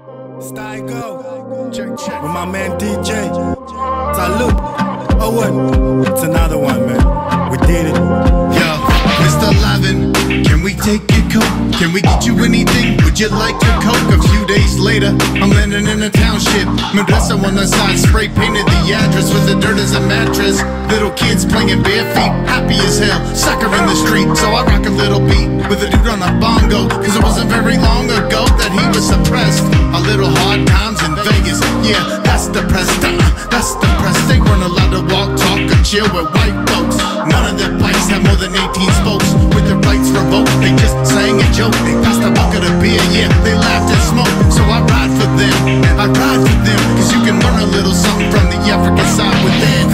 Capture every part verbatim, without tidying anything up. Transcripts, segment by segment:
Styko, check, check. With my man D J. Salute. Oh what? It's another one, man. We did it. Yo, Mister Lavin, can we take your coat? Can we get you anything? Would you like your coke? A few days later, I'm landing in a township. Medusa on the side, spray painted the address with the dirt as a mattress. Little kids playing bare feet, happy as hell, sucker in the street. So I rock a little beat with a dude on a bongo, cause it wasn't very long ago that he was suppressed. A little hard times in Vegas, yeah, that's depressed, uh, that's depressed. They weren't allowed to walk, talk, or chill with white folks. None of their bikes had more than eighteen spokes. With their rights revoked, they just sang a joke. They passed a bucket of beer, yeah, they laughed and smoked. So I ride for them, I ride for them, cause you can learn a little something from the African side within.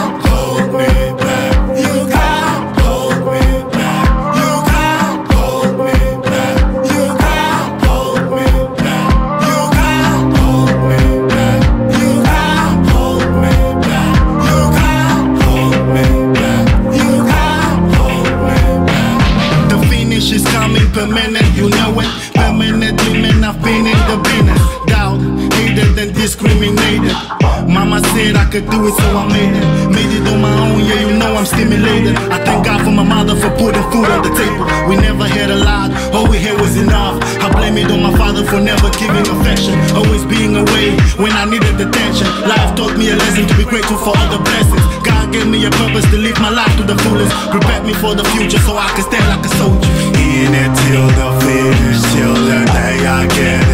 Permanent, you know it. Permanently, man, I've been in the business. Doubt, hated and discriminated. Mama said I could do it, so I made it. Made it on my own, yeah, you know I'm stimulated. I thank God for my mother for putting food on the table. We never had a lot, all we had was enough. I blame it on my father for never giving affection, always being away when I needed attention. Life taught me a lesson to be grateful for all the blessings. God gave me a purpose to live my life to the fullest. Prepared me for the future so I can stand like a soldier. In it till the finish, till the day I get